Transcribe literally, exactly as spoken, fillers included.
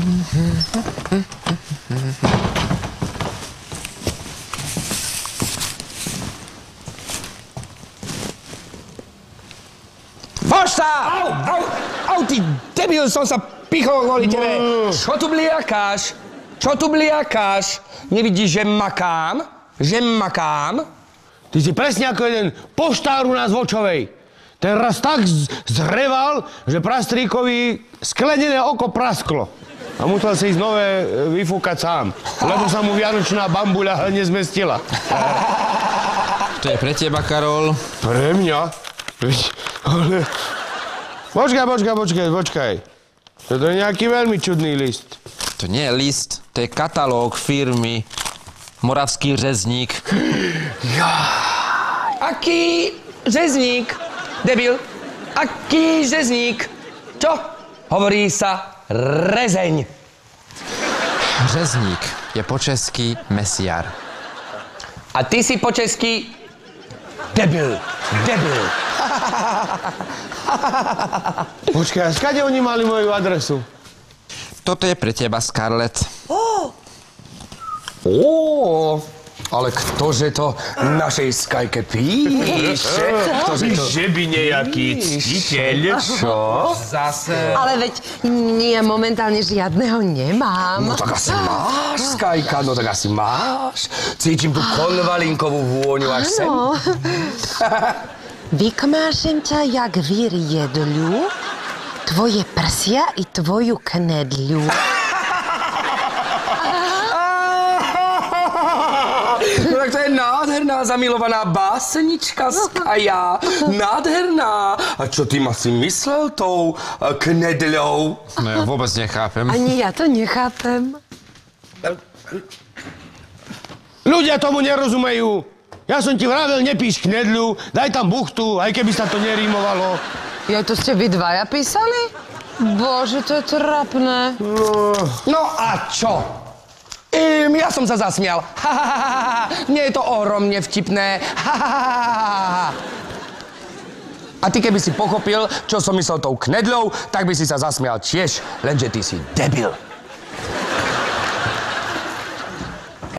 Pošta! Au, au, au, ty debil, som sa pichol kvôli tebe. Čo tu bliakáš? Čo tu bliakáš? Nevidíš, že makám? Že makám? Ty si presne ako jeden poštár u nás v Očovej. Ten raz tak z- zreval, že prastríkovi sklenené oko prasklo. A musel si ísť nové e, vyfúkať sám, lebo sa mu vianočná bambuľa nezmestila. To je pre teba, Karol. Pre mňa? Veď, ale... Počkaj, počkaj, počkaj, počkaj. Toto je nejaký veľmi čudný list. To nie je list, to je katalóg firmy Moravský řezník. Aký řezník? Debil. Aký řezník? Čo? Hovorí sa rezeň. Řezník je po česky mesiar. A ty si po česky debil. Debil. Počkaj, a skade oni mali moju adresu? Toto je pre teba, Scarlett. Ó, ale ktože to našej Skajke píše? Ktože to... Že by nejaký ctiteľ? Čo? Zase... Ale veď nie, momentálne žiadneho nemám. No tak asi máš, Skajka, no tak asi máš. Cítim tú konvalinkovú vôňu až sem. Áno. Vykomášem ťa jak vír jedľu, tvoje prsia i tvoju knedľu. No tak to je nádherná zamilovaná básnička, Skaja. Nádherná. A čo ty ma si myslel tou uh, knedľou? No ja vôbec nechápem. Ani ja to nechápem. Ľudia tomu nerozumejú. Ja som ti vravel, nepíš knedľu, daj tam buchtu, aj keby sa to nerímovalo. Ja to ste vy dvaja písali? Bože, to je trapné. No, No a čo? Im, ja som sa zasmial. Ha, ha, ha, ha. Nie je to ohromne vtipné. Ha, ha, ha, ha. A ty keby si pochopil, čo som myslel tou knedľou, tak by si sa zasmial tiež, lenže ty si debil.